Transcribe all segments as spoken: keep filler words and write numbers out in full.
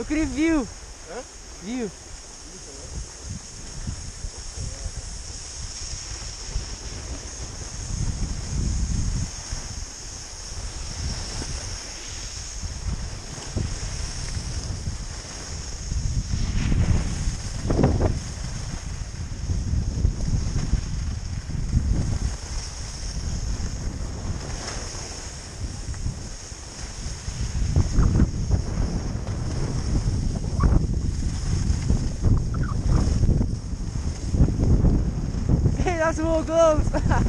Look at the view. Huh? View. Hey, that's more gloves.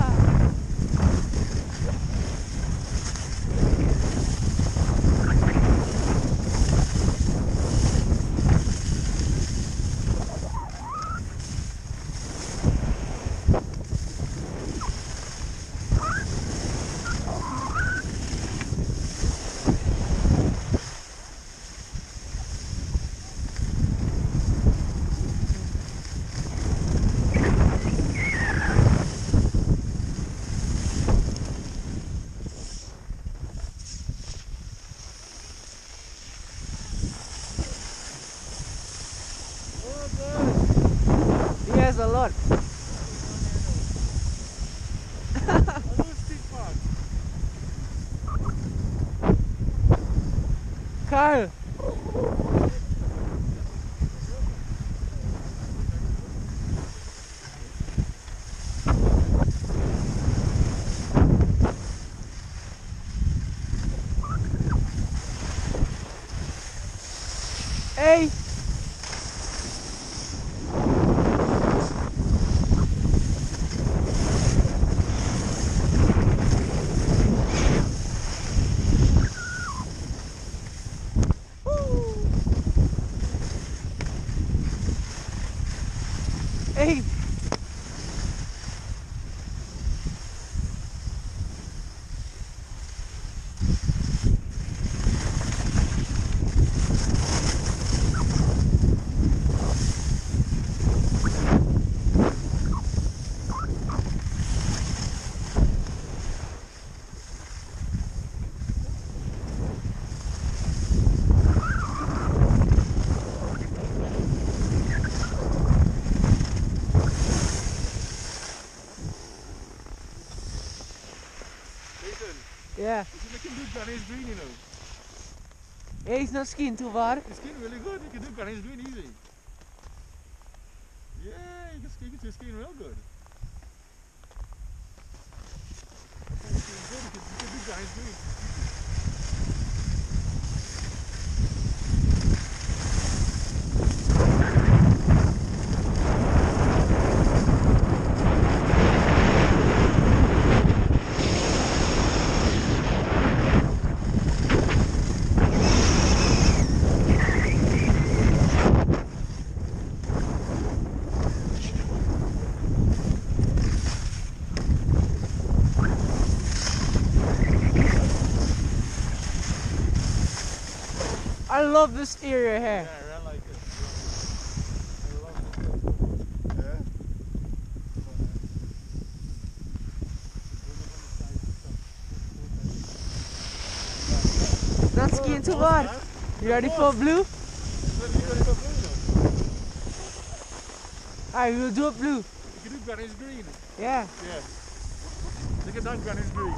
He has a lot. Kyle. Hey. Hey. Yeah. You can do Granny's Green, you know. Hey, he's not skiing too far. He's skiing really good. You can do Granny's Green easy. Yeah, you can ski, you can skiing real good. You can, you can do Granny's Green. I love this area here. Yeah, I like it. I love it. Yeah? Not skiing too far. You ready for blue? Alright, we'll do a blue. You can do Granny's Green. Yeah. Yeah. Look at that Granny's Green.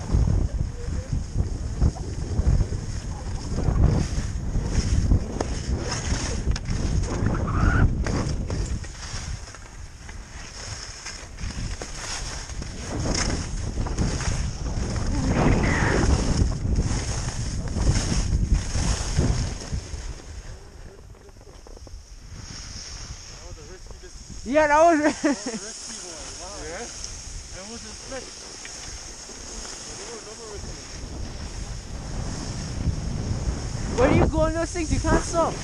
Yeah, that was. Oh, the risky one. Wow. Yeah? That was a split. Where do you go on those things? You can't stop.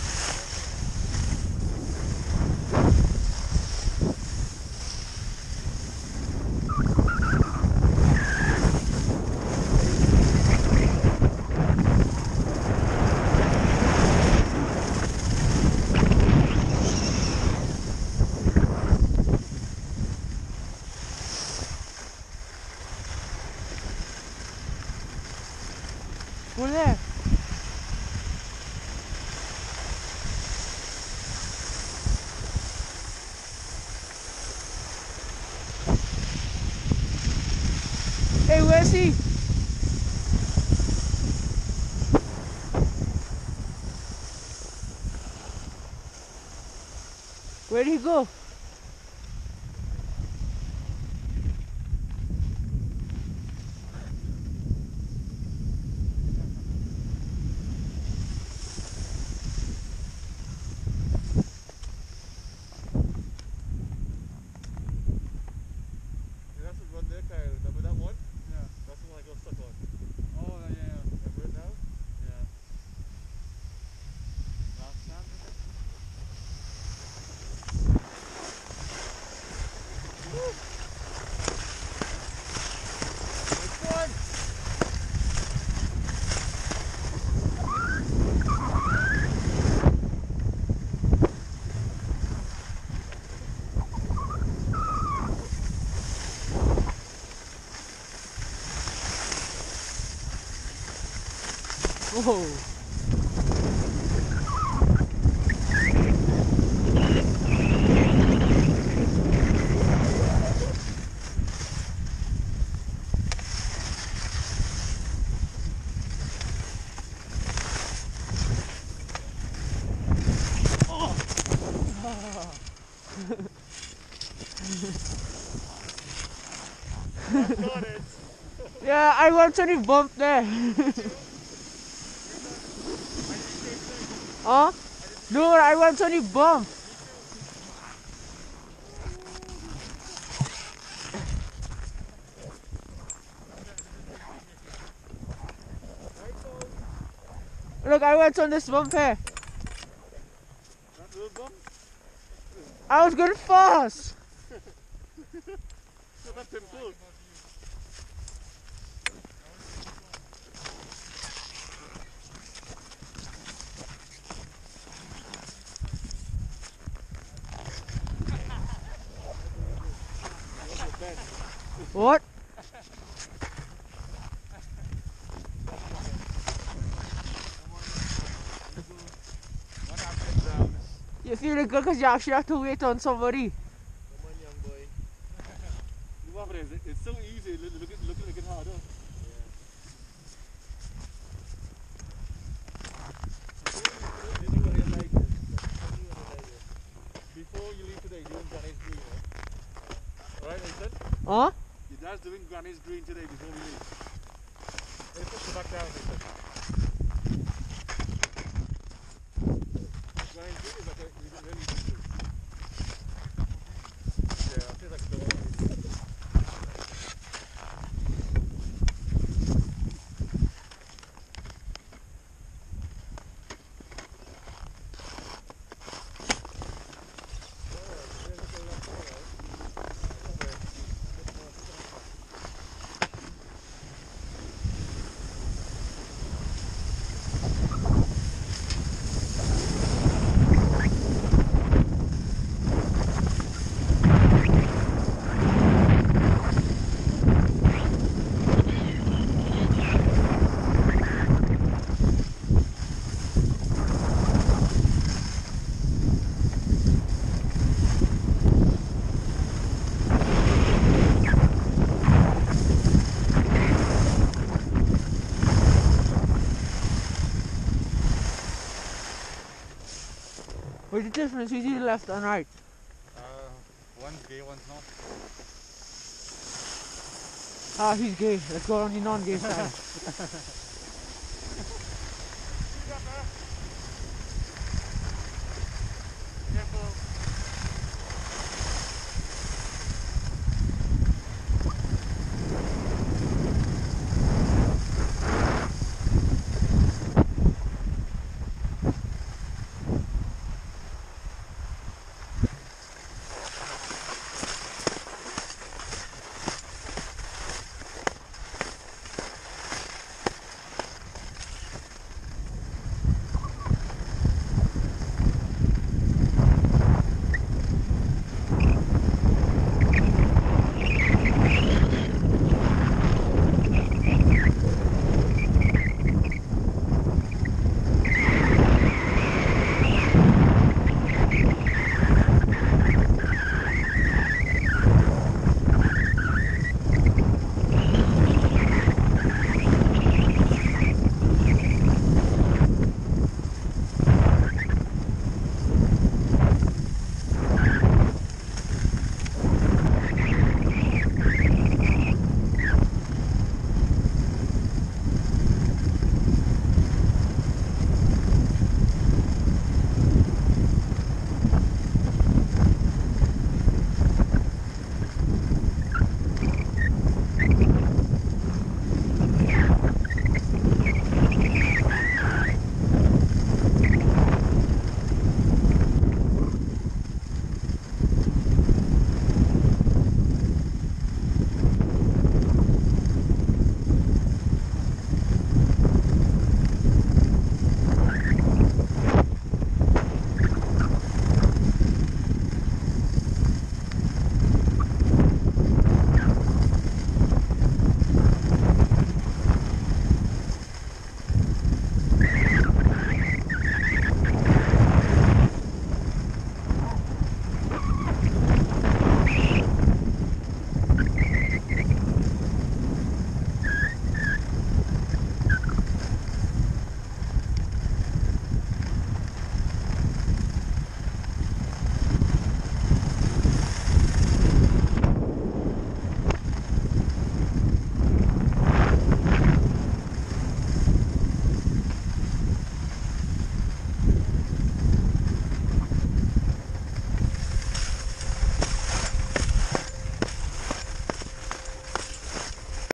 Go there. Hey, where's he? Where'd he go? That's the one there, Kyle. Remember that one? Yeah. That's the one I got stuck on. Oh, yeah, yeah. Remember it now? Yeah. Last time, is it? Whoa. I got it. Yeah, I want any bump there. Huh? No, I want any bump. Look, I went on this bump here. That little bump? I was going fast. So that's simple. What? One after down. You feeling good because you actually have to wait on somebody. Come on, young boy. You want it? It's so easy. Look, look, look, look, look it harder. Before you leave today, doing Granny's Green, eh? Alright, Nathan? Huh? Your dad's doing Granny's Green today before we leave. Hey, put the back down, Nathan. Granny's Green is like a, you can really do this. Yeah, I feel like the one. What's the difference between left and right? Uh, one's gay, one's not. Ah, he's gay. Let's go on the non-gay side.